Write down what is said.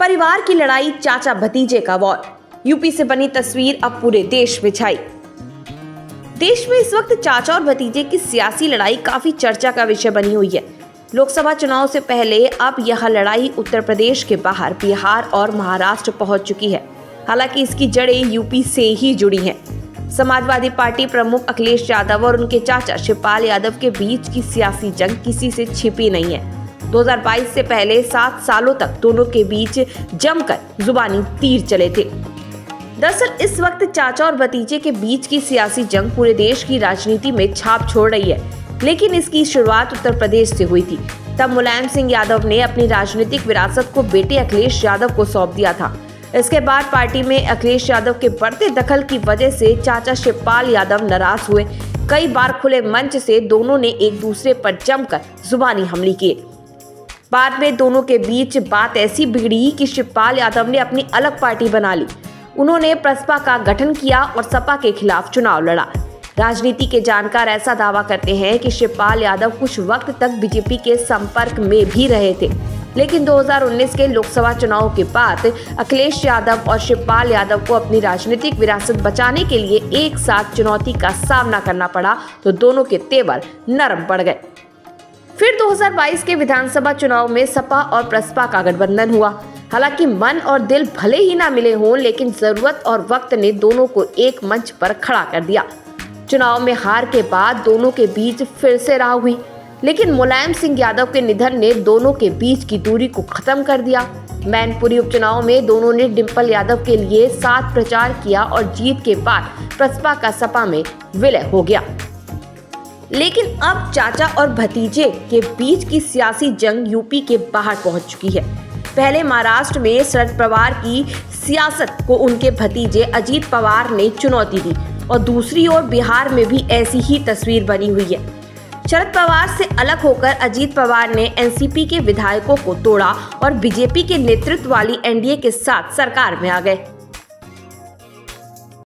परिवार की लड़ाई, चाचा भतीजे का वॉर। यूपी से बनी तस्वीर अब पूरे देश में छाई। देश में इस वक्त चाचा और भतीजे की सियासी लड़ाई काफी चर्चा का विषय बनी हुई है। लोकसभा चुनाव से पहले अब यह लड़ाई उत्तर प्रदेश के बाहर बिहार और महाराष्ट्र पहुंच चुकी है। हालांकि इसकी जड़ें यूपी से ही जुड़ी हैं। समाजवादी पार्टी प्रमुख अखिलेश यादव और उनके चाचा शिवपाल यादव के बीच की सियासी जंग किसी से छिपी नहीं है। 2022 से पहले 7 सालों तक दोनों के बीच जमकर जुबानी तीर चले थे। दरअसल इस वक्त चाचा और भतीजे के बीच की सियासी जंग पूरे देश की राजनीति में छाप छोड़ रही है, लेकिन इसकी शुरुआत उत्तर प्रदेश से हुई थी। तब मुलायम सिंह यादव ने अपनी राजनीतिक विरासत को बेटे अखिलेश यादव को सौंप दिया था। इसके बाद पार्टी में अखिलेश यादव के बढ़ते दखल की वजह से चाचा शिवपाल यादव नाराज हुए। कई बार खुले मंच से दोनों ने एक दूसरे पर जमकर जुबानी हमले किए। बाद में दोनों के बीच बात ऐसी बिगड़ी कि शिवपाल यादव ने अपनी अलग पार्टी बना ली। उन्होंने प्रसपा का गठन किया और सपा के खिलाफ चुनाव लड़ा। राजनीति के जानकार ऐसा दावा करते हैं कि शिवपाल यादव कुछ वक्त तक बीजेपी के संपर्क में भी रहे थे, लेकिन 2019 के लोकसभा चुनाव के बाद अखिलेश यादव और शिवपाल यादव को अपनी राजनीतिक विरासत बचाने के लिए एक साथ चुनौती का सामना करना पड़ा, तो दोनों के तेवर नरम पड़ गए। फिर 2022 के विधानसभा चुनाव में सपा और प्रसपा का गठबंधन हुआ। हालांकि मन और दिल भले ही ना मिले हों, लेकिन जरूरत और वक्त ने दोनों को एक मंच पर खड़ा कर दिया। चुनाव में हार के बाद दोनों के बीच फिर से राह हुई, लेकिन मुलायम सिंह यादव के निधन ने दोनों के बीच की दूरी को खत्म कर दिया। मैनपुरी उपचुनाव में दोनों ने डिंपल यादव के लिए साथ प्रचार किया और जीत के बाद प्रसपा का सपा में विलय हो गया। लेकिन अब चाचा और भतीजे के बीच की सियासी जंग यूपी के बाहर पहुंच चुकी है। पहले महाराष्ट्र में शरद पवार की सियासत को उनके भतीजे अजीत पवार ने चुनौती दी और दूसरी ओर बिहार में भी ऐसी ही तस्वीर बनी हुई है। शरद पवार से अलग होकर अजीत पवार ने एनसीपी के विधायकों को तोड़ा और बीजेपी के नेतृत्व वाली एनडीए के साथ सरकार में आ गए।